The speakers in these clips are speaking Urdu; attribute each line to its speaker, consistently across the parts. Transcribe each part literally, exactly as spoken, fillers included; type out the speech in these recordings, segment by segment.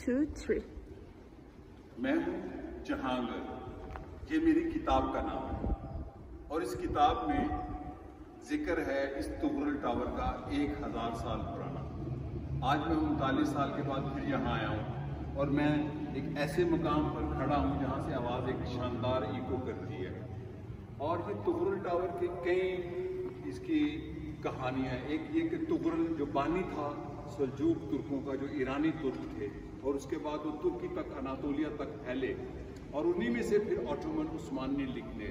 Speaker 1: two, three.
Speaker 2: میں ہوں جہانگیر، یہ میری کتاب کا نام ہے اور اس کتاب میں ذکر ہے اس تغرل ٹاور کا ایک ہزار سال پرانا۔ آج میں انتالیس سال کے بعد پھر یہاں آیا ہوں اور میں ایک ایسے مقام پر کھڑا ہوں جہاں سے آواز ایک شاندار ایکو کرتی ہے، اور یہ تغرل ٹاور کے کئی اس کی کہانیاں ہیں۔ ایک یہ کہ تغرل جو بانی تھا سلجوق ترکوں کا، جو ایرانی ترک تھے، اور اس کے بعد وہ ترکی تک، اناطولیہ تک پھیلے، اور انہی میں سے پھر آٹومن عثمانی نکلے۔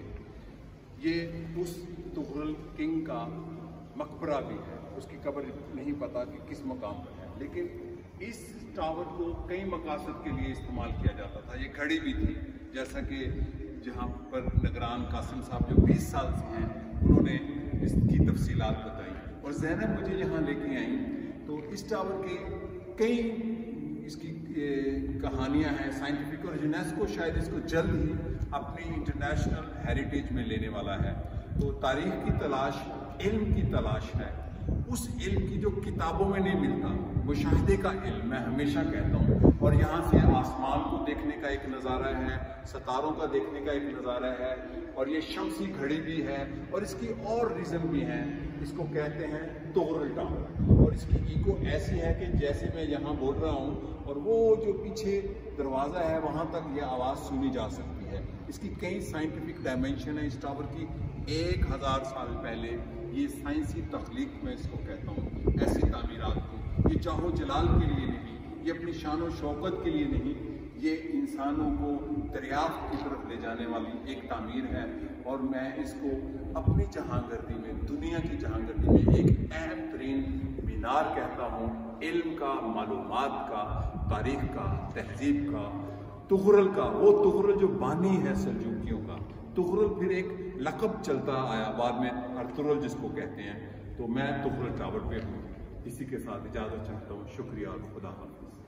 Speaker 2: یہ اس تغرل کنگ کا مقبرہ بھی ہے، اس کی قبر نہیں پتہ کہ کس مقام پر ہے، لیکن اس ٹاور کو کئی مقاصد کے لیے استعمال کیا جاتا تھا۔ یہ گھڑی بھی تھی، جیسا کہ جہاں پر نگران قاسم صاحب جو بیس سال سے ہیں انہوں نے اس کی تفصیلات بتائی، اور زینب مجھے یہاں لے کے آئیں تو اس ٹاور کے کئی اس کی کہانیاں ہیں سائنٹیفک، اور یونیسکو شاید اس کو جلد ہی اپنی انٹرنیشنل ہیریٹیج میں لینے والا ہے۔ تو تاریخ کی تلاش علم کی تلاش ہے، اس علم کی جو کتابوں میں نہیں ملتا، مشاہدے کا علم میں ہمیشہ کہتا ہوں۔ اور یہاں سے آسمان کو دیکھنے کا ایک نظارہ ہے، ستاروں کا دیکھنے کا ایک نظارہ ہے، اور یہ شمسی گھڑی بھی ہے، اور اس کی اور ریزن بھی ہیں۔ اس کو کہتے ہیں تغرل ٹاور، اور اس کی ایکو ایسی ہے کہ جیسے میں یہاں بول رہا ہوں اور وہ جو پیچھے دروازہ ہے وہاں تک یہ آواز سنی جا سکتی ہے۔ اس کی کئی سائنٹیفک ڈائمینشن ہے اس ٹاور کی۔ ایک ہزار سال پہلے یہ سائنسی تخلیق میں اس کو کہتا ہوں، ایسی تعمیرات کی۔ یہ چاہو جلال کے لیے نہیں، یہ اپنی شان و شوکت کے لیے نہیں، یہ انسانوں کو دریافت کی طرف لے جانے والی ایک تعمیر ہے، اور میں اس کو اپنی جہانگردی میں، دنیا کی جہانگردی میں ایک اہم ترین مینار کہتا ہوں، علم کا، معلومات کا، تاریخ کا، تہذیب کا، تغرل کا۔ وہ تغرل جو بانی ہے سلجوکیوں کا، تغرل پھر ایک لقب چلتا آیا بعد میں ارطغرل جس کو کہتے ہیں۔ تو میں تغرل ٹاور پہ ہوں، اسی کے ساتھ اجازت چاہتا ہوں۔ شکریہ اور خدا حافظ۔